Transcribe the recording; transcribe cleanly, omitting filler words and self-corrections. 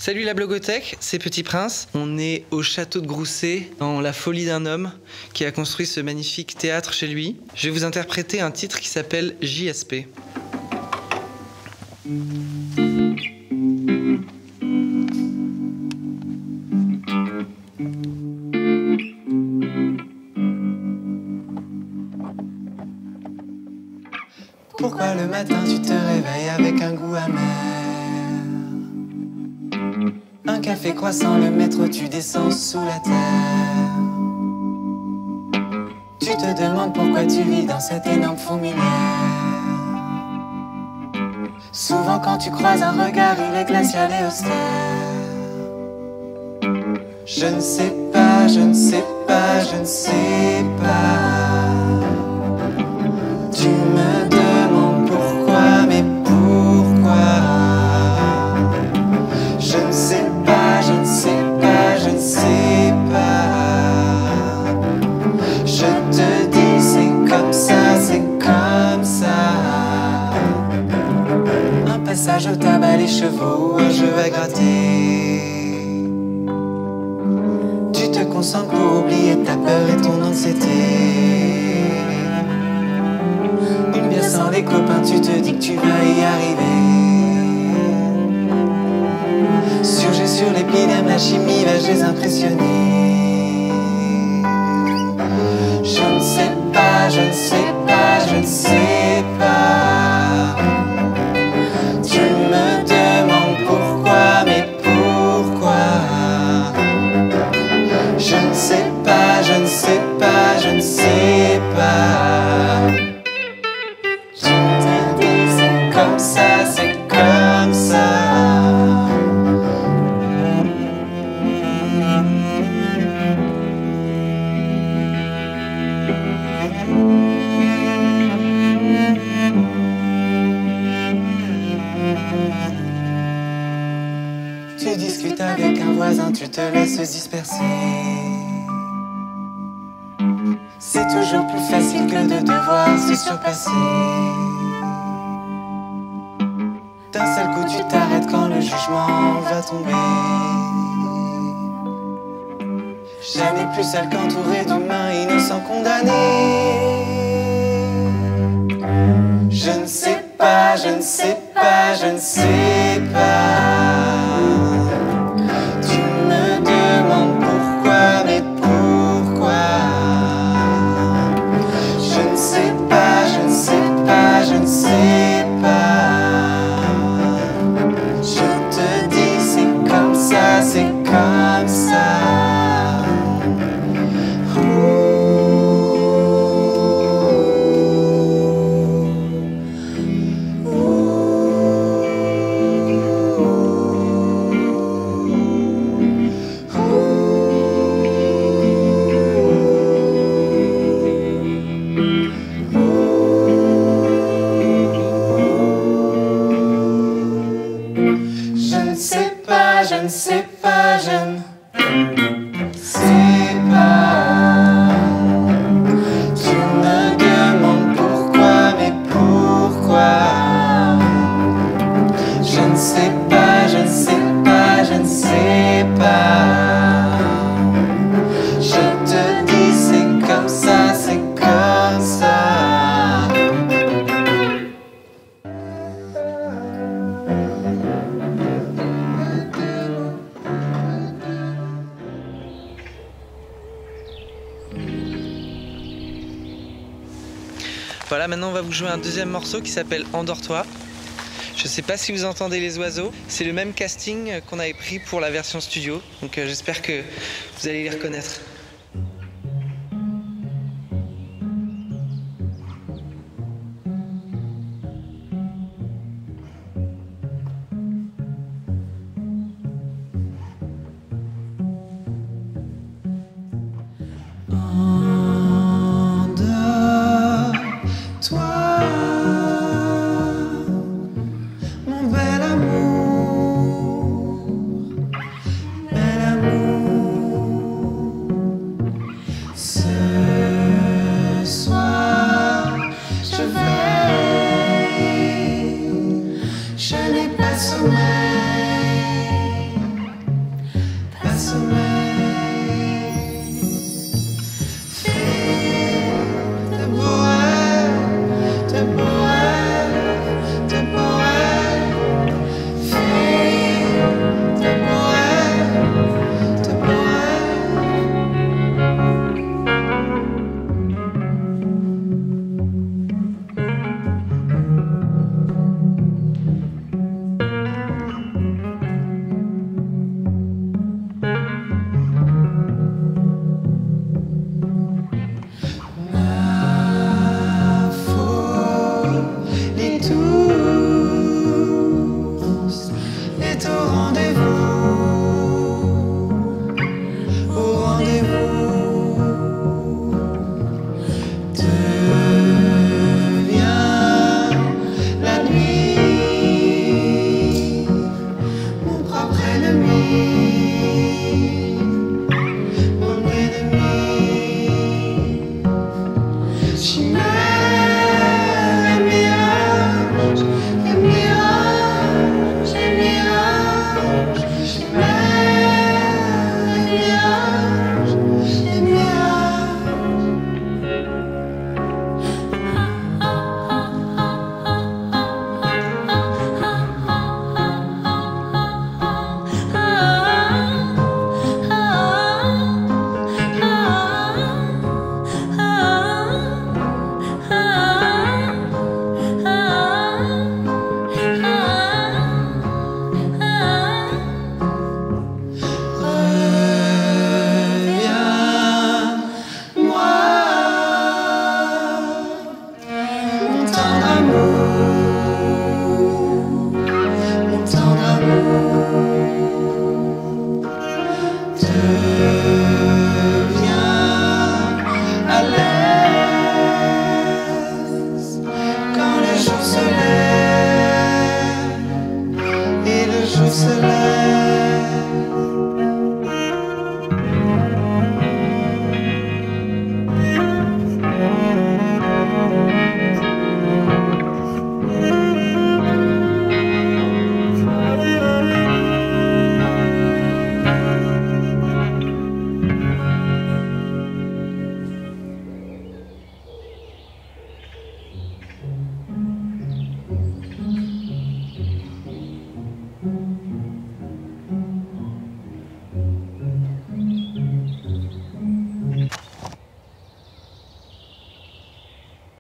Salut la Blogothèque, c'est Petit Prince. On est au château de Grousset, dans la folie d'un homme qui a construit ce magnifique théâtre chez lui. Je vais vous interpréter un titre qui s'appelle JSP. Pourquoi le matin tu te réveilles avec un goût amer? Un café croissant, le métro, tu descends sous la terre. Tu te demandes pourquoi tu vis dans cette énorme fourmilière. Souvent quand tu croises un regard, il est glacial et austère. Je ne sais pas, je ne sais pas, je ne sais pas. Tu me demandes pourquoi, mais pourquoi? Je ne sais pas, je ne sais pas, je ne sais pas. Je te dis c'est comme ça, c'est comme ça. Un passage au tabac, les chevaux, un jeu à gratter. Tu te concentres pour oublier ta peur et ton anxiété. Une bière sans les copains, tu te dis que tu vas y arriver. Surgé sur l'épiderme, la chimie va les impressionner. Je ne sais pas, je ne sais pas, je ne sais pas. Tu me demandes pourquoi, mais pourquoi? Je ne sais pas, je ne sais pas, je ne sais pas. Je te dis c'est comme ça, c'est comme ça. Tu discutes avec un voisin, tu te laisses disperser. C'est toujours plus facile que de devoir se surpasser. D'un seul coup tu t'arrêtes quand le jugement va tomber. Jamais plus seul qu'entouré d'humains innocents condamnés. Je ne sais pas, je ne sais pas, je ne sais pas. Tu me demandes pourquoi, mais pourquoi? Je ne sais pas, je ne sais pas, je ne sais pas. Je te dis c'est comme ça, c'est comme ça. Je ne sais pas, je ne sais pas, je ne sais pas. Tu me demandes pourquoi, mais pourquoi? Je ne sais pas, je ne sais pas, je ne sais pas. Je te dis c'est comme ça, c'est comme ça. Voilà, maintenant on va vous jouer un deuxième morceau qui s'appelle Endors-toi. Je sais pas si vous entendez les oiseaux. C'est le même casting qu'on avait pris pour la version studio. Donc j'espère que vous allez les reconnaître. Mon bel amour, bel amour. Ce soir, je veille, je n'ai pas sommeil.